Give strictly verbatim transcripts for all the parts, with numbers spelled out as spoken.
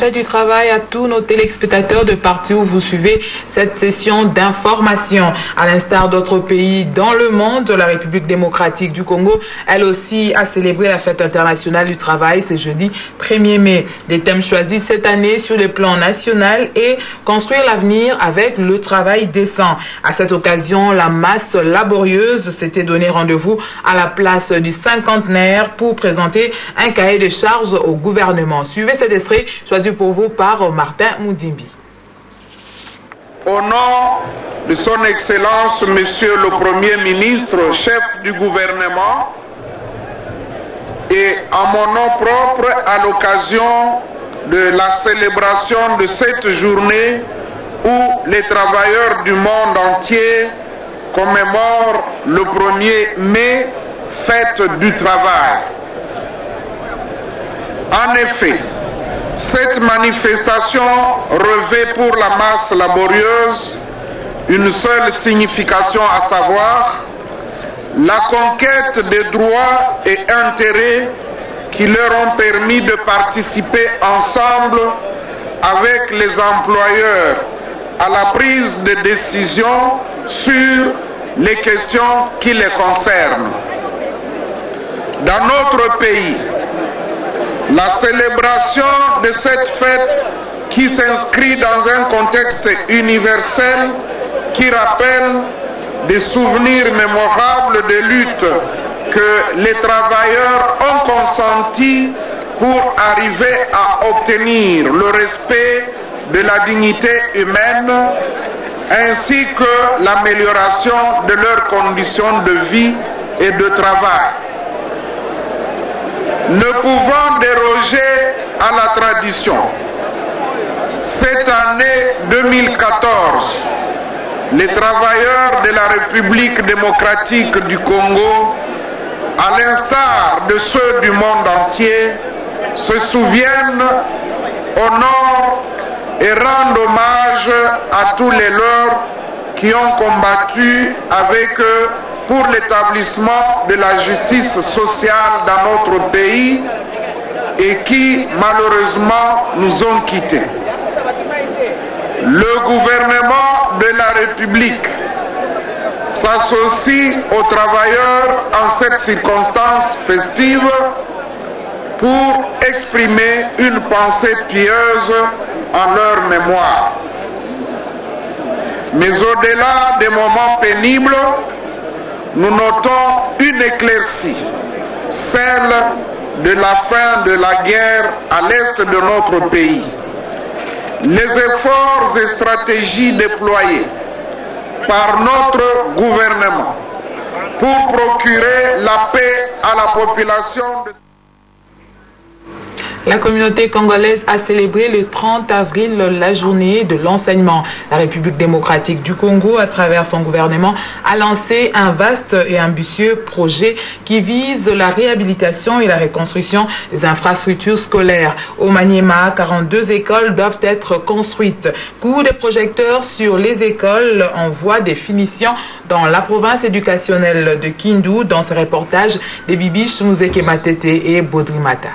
fête du travail à tous nos téléspectateurs de partout où vous suivez cette session d'information. À l'instar d'autres pays dans le monde, la République démocratique du Congo, elle aussi, a célébré la fête internationale du travail ce jeudi premier mai. Les thèmes choisis cette année sur le plan national et construire l'avenir avec le travail décent. À cette occasion, la masse laborieuse s'était donné rendez-vous à la place du cinquantenaire pour présenter un cahier de charges au gouvernement. Suivez cet extrait choisi pour vous par Martin Moudimbi. Au nom de son Excellence, Monsieur le Premier ministre, chef du gouvernement, et en mon nom propre, à l'occasion de la célébration de cette journée où les travailleurs du monde entier commémorent le premier mai, fête du travail. En effet, cette manifestation revêt pour la masse laborieuse une seule signification, à savoir la conquête des droits et intérêts qui leur ont permis de participer ensemble avec les employeurs à la prise de décision sur les questions qui les concernent. Dans notre pays, la célébration de cette fête qui s'inscrit dans un contexte universel qui rappelle des souvenirs mémorables de luttes que les travailleurs ont consenti pour arriver à obtenir le respect de la dignité humaine ainsi que l'amélioration de leurs conditions de vie et de travail. Ne pouvant déroger à la tradition, cette année deux mille quatorze, les travailleurs de la République démocratique du Congo, à l'instar de ceux du monde entier, se souviennent, honorent et rendent hommage à tous les leurs qui ont combattu avec eux pour l'établissement de la justice sociale dans notre pays et qui, malheureusement, nous ont quittés. Le gouvernement de la République s'associe aux travailleurs en cette circonstance festive pour exprimer une pensée pieuse en leur mémoire. Mais au-delà des moments pénibles, nous notons une éclaircie, celle de la fin de la guerre à l'est de notre pays. Les efforts et stratégies déployés par notre gouvernement pour procurer la paix à la population de... La communauté congolaise a célébré le trente avril la journée de l'enseignement. La République démocratique du Congo, à travers son gouvernement, a lancé un vaste et ambitieux projet qui vise la réhabilitation et la reconstruction des infrastructures scolaires. Au Maniema, quarante-deux écoles doivent être construites. Coup de projecteur sur les écoles en voie de finition dans la province éducationnelle de Kindu, dans ce reportage de Bibiche Mouzeke Matete et Baudrimata.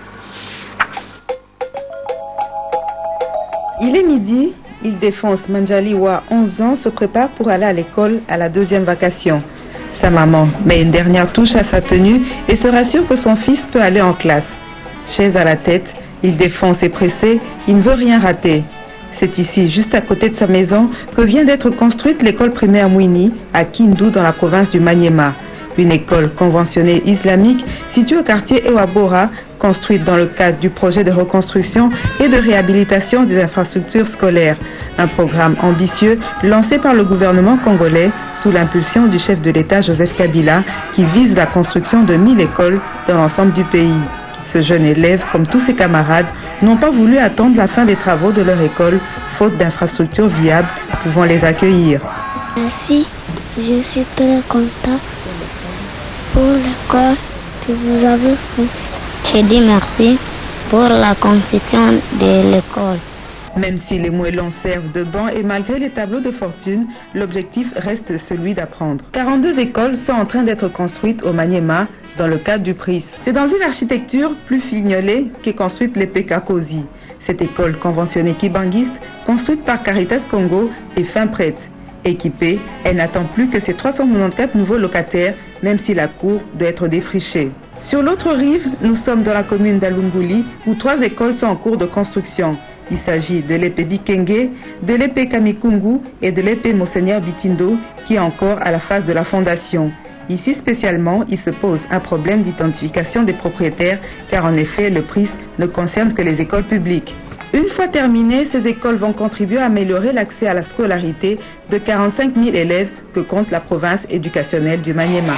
Il est midi, Île-de-France Manjaliwa, onze ans, se prépare pour aller à l'école à la deuxième vacation. Sa maman met une dernière touche à sa tenue et se rassure que son fils peut aller en classe. Chaise à la tête, Île-de-France est pressé, il ne veut rien rater. C'est ici, juste à côté de sa maison, que vient d'être construite l'école primaire Mouini à Kindu dans la province du Maniema. Une école conventionnée islamique située au quartier Ewabora, construite dans le cadre du projet de reconstruction et de réhabilitation des infrastructures scolaires. Un programme ambitieux lancé par le gouvernement congolais sous l'impulsion du chef de l'État Joseph Kabila qui vise la construction de mille écoles dans l'ensemble du pays. Ce jeune élève, comme tous ses camarades, n'ont pas voulu attendre la fin des travaux de leur école, faute d'infrastructures viables pouvant les accueillir. Merci, je suis très content pour l'école que vous avez construite. Je dis merci pour la construction de l'école. Même si les moellons servent de banc et malgré les tableaux de fortune, l'objectif reste celui d'apprendre. quarante-deux écoles sont en train d'être construites au Maniema dans le cadre du P R I S. C'est dans une architecture plus fignolée qu'est construite l'E P Kakosi. Cette école conventionnée kibanguiste, construite par Caritas Congo, est fin prête. Équipée, elle n'attend plus que ses trois cent quatre-vingt-quatorze nouveaux locataires, même si la cour doit être défrichée. Sur l'autre rive, nous sommes dans la commune d'Alunguli, où trois écoles sont en cours de construction. Il s'agit de l'E P Bikenge, de l'E P Kamikungu et de l'E P Monseigneur Bitindo, qui est encore à la phase de la fondation. Ici spécialement, il se pose un problème d'identification des propriétaires, car en effet, le P R I S ne concerne que les écoles publiques. Une fois terminées, ces écoles vont contribuer à améliorer l'accès à la scolarité de quarante-cinq mille élèves que compte la province éducationnelle du Maniema.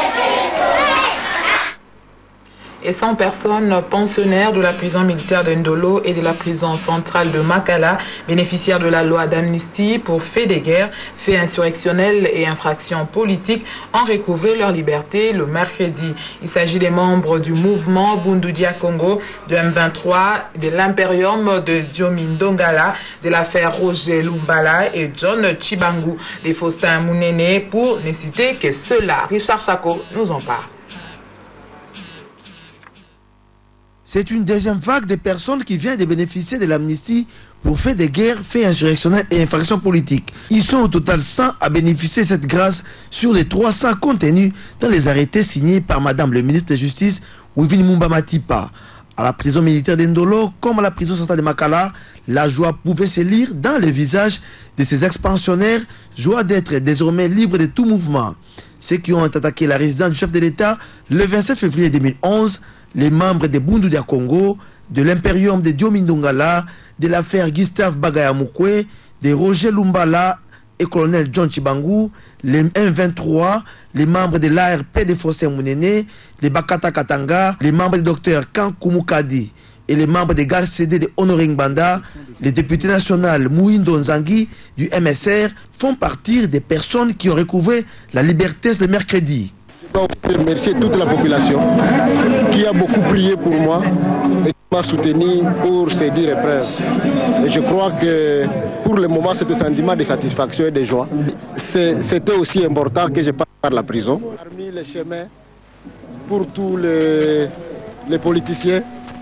Et cent personnes pensionnaires de la prison militaire de Ndolo et de la prison centrale de Makala, bénéficiaires de la loi d'amnistie pour faits de guerre, faits insurrectionnels et infractions politiques, ont recouvré leur liberté le mercredi. Il s'agit des membres du mouvement Bundudia Congo, de M vingt-trois, de l'Imperium de Diomindongala, de l'affaire Roger Lumbala et John Chibangu, des Faustin Mounene, pour ne citer que ceux-là. Richard Chako nous en parle. C'est une deuxième vague de personnes qui vient de bénéficier de l'amnistie pour faits de guerre, faits insurrectionnels et infractions politiques. Ils sont au total cent à bénéficier de cette grâce sur les trois cents contenus dans les arrêtés signés par Madame le ministre de Justice, Wivini Mumba Matipa. À la prison militaire d'Endolo, comme à la prison centrale de Makala, la joie pouvait se lire dans le visage de ces expansionnaires, joie d'être désormais libres de tout mouvement. Ceux qui ont attaqué la résidence du chef de l'État le vingt-sept février deux mille onze, les membres de Bundudia Congo, de l'Imperium de Diomindongala, de l'affaire Gustave Bagayamukwe, de Roger Lumbala et colonel John Chibangu, les M vingt-trois, les membres de l'A R P de Faustin Mounene, les Bakata Katanga, les membres du docteur Kankumukadi et les membres des gardes C D de Honoring Banda, les députés nationaux Mouindo Nzangi du M S R font partie des personnes qui ont recouvré la liberté le mercredi. Je dois remercier toute la population qui a beaucoup prié pour moi et qui m'a soutenu pour ces dix épreuves. Et je crois que pour le moment, c'est un sentiment de satisfaction et de joie. C'était aussi important que je passe par la prison. Parmi les chemins pour tous les, les politiciens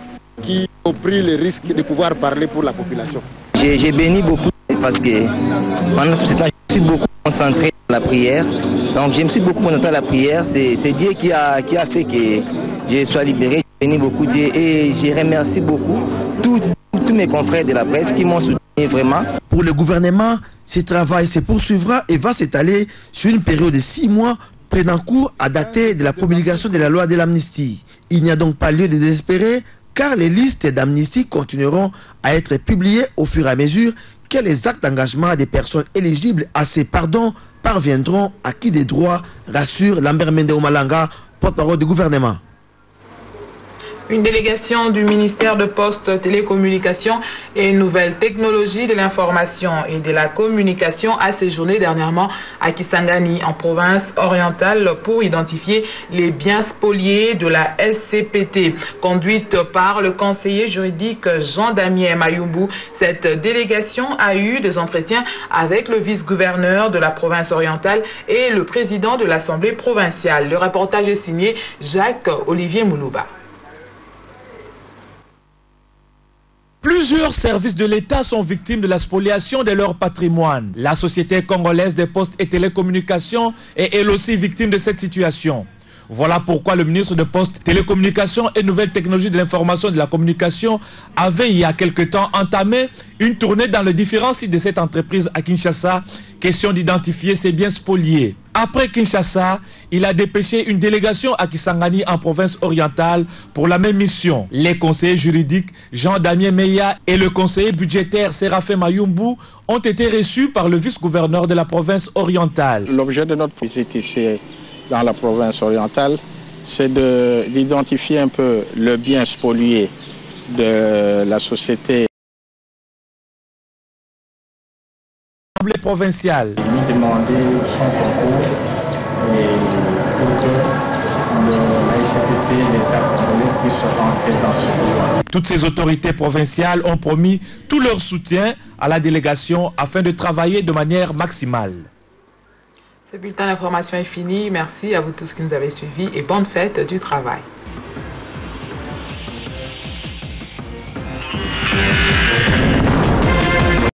qui ont pris le risque de pouvoir parler pour la population. J'ai béni beaucoup parce que pendant ce temps, je suis beaucoup concentré dans la prière. Donc je me suis beaucoup concentré à la prière. C'est Dieu qui a, qui a fait que je sois libéré. J'ai béni beaucoup Dieu et je remercie beaucoup tous, tous mes confrères de la presse qui m'ont soutenu vraiment. Pour le gouvernement, ce travail se poursuivra et va s'étaler sur une période de six mois prenant cours à dater de la promulgation de la loi de l'amnistie. Il n'y a donc pas lieu de désespérer car les listes d'amnistie continueront à être publiées au fur et à mesure que les actes d'engagement des personnes éligibles à ces pardons parviendront à qui des droits, rassure Lambert Mende Omalanga, porte-parole du gouvernement. Une délégation du ministère de Postes, Télécommunications et Nouvelles Technologies de l'Information et de la Communication a séjourné dernièrement à Kisangani, en province orientale, pour identifier les biens spoliés de la S C P T. Conduite par le conseiller juridique Jean-Damien Mayumbu, cette délégation a eu des entretiens avec le vice-gouverneur de la province orientale et le président de l'Assemblée provinciale. Le reportage est signé Jacques-Olivier Moulouba. Plusieurs services de l'État sont victimes de la spoliation de leur patrimoine. La Société congolaise des postes et télécommunications est elle aussi victime de cette situation. Voilà pourquoi le ministre de Postes, Télécommunications et Nouvelles Technologies de l'Information et de la Communication avait il y a quelque temps entamé une tournée dans les différents sites de cette entreprise à Kinshasa, question d'identifier ces biens spoliés. Après Kinshasa, il a dépêché une délégation à Kisangani en province orientale pour la même mission. Les conseillers juridiques Jean-Damien Meya et le conseiller budgétaire Séraphin Mayumbu ont été reçus par le vice-gouverneur de la province orientale. L'objet de notre visite ici dans la province orientale, c'est d'identifier un peu le bien spolié de la société provinciale. Demander son concours et pour que la S C P T, l'État congolais, puisse rentrer dans ce pouvoir. Toutes ces autorités provinciales ont promis tout leur soutien à la délégation afin de travailler de manière maximale. Ce bulletin d'information est fini. Merci à vous tous qui nous avez suivis et bonne fête du travail.